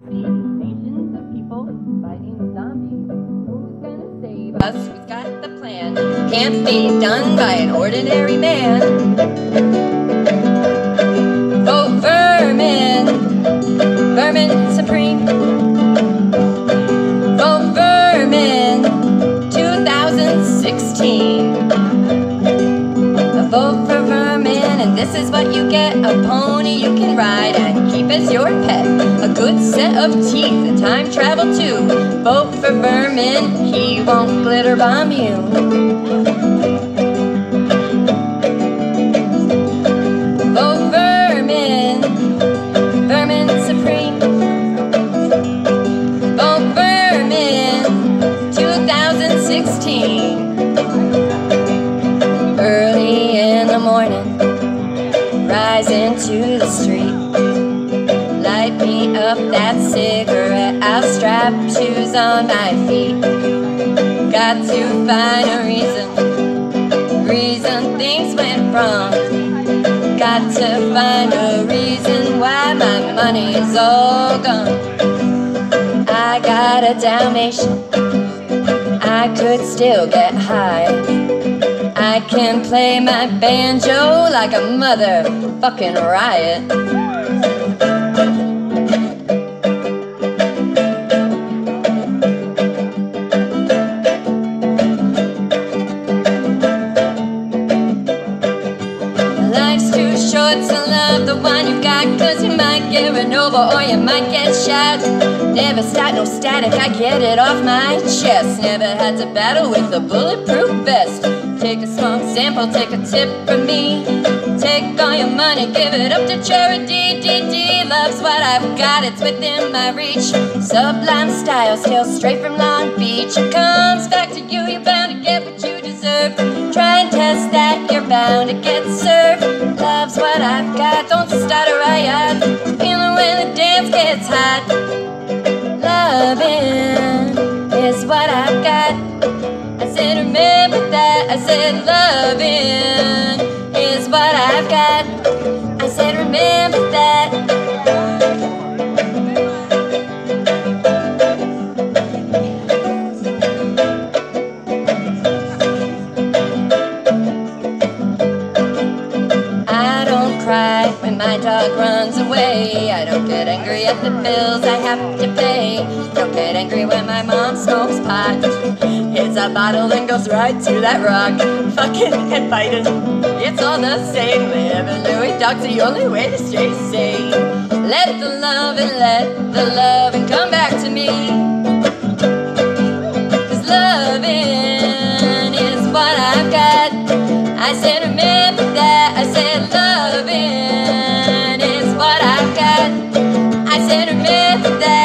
Nations of people fighting zombies. Who's gonna save us? Who's got the plan? Can't be done by an ordinary man. Vote Vermin, Vermin Supreme. Vote Vermin 2016. Vote for Vermin, and this is what you get: a pony you can ride and keep as your pet, a good set of teeth, and time travel too. Vote for Vermin, he won't glitter bomb you. Vote Vermin, Vermin Supreme. Vote Vermin 2016. Early in the morning, rise into the street. Light me up that cigarette, I'll strap shoes on my feet. Got to find a reason things went wrong. Got to find a reason why my money's all gone. I got a Dalmatian, I could still get high. I can play my banjo like a motherfucking riot. Life's too short to love the one you've got, 'cause you might get run over or you might get shot. Never start no static, I get it off my chest. Never had to battle with a bulletproof vest. Take a small sample, take a tip from me. Take all your money, give it up to charity. DD loves what I've got, it's within my reach. Sublime style, still straight from Long Beach. It comes back to you, you're bound to get what you deserve. Try and test that, you're bound to get served. Loves what I've got, don't start a riot. Feeling when the dance gets hot. Loving is what I've got. I said remember that, I said loving is what I've got. I said remember that. I don't cry when my dog runs away. I don't get angry at the bills I have to pay. Don't get angry when my mom smokes pot. Hits a bottle and goes right to that rock. Fucking and fighting, it's all the same. Living Louis Dog's the only way to stay sane. Let the loving come back to me. 'Cause loving is what I've got. I said remember that, I said loving is what I've got. I said remember that.